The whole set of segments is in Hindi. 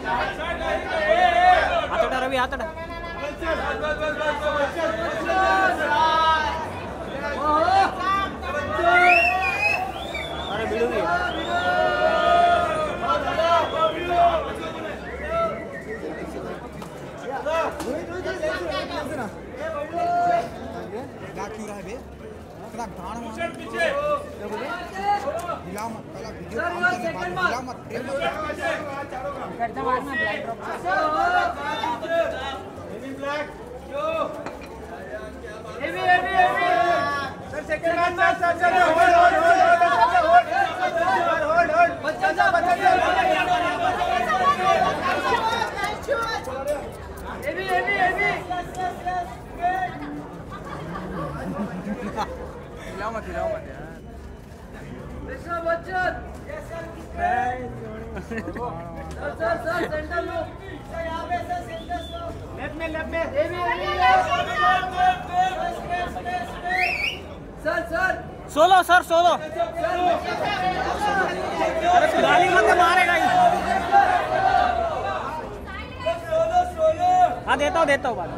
हातोडा रवी हातोडा अरे बिडूगी क्यों रहा है बे इतना गाड़ मार पीछे क्या बोले हिला मत पहला वीडियो काम करने बाद हिला मत फ्रेम मत करता मारना ब्लैक ड्रॉप हेवी ब्लैक जो heavy sir second match sir hold बच्चा हेवी हिलाओ मत यार ऋषभ बच्चन सर सेंटर लो यहां पे सर सेंटर लो लेफ्ट में सर सोलो अरे गाली मत मारेगा ही हाँ देता हूँ बात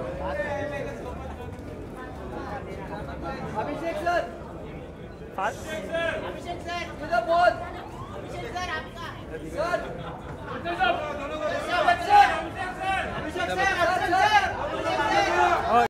अभिषेक सर अभिषेक सर आपका सर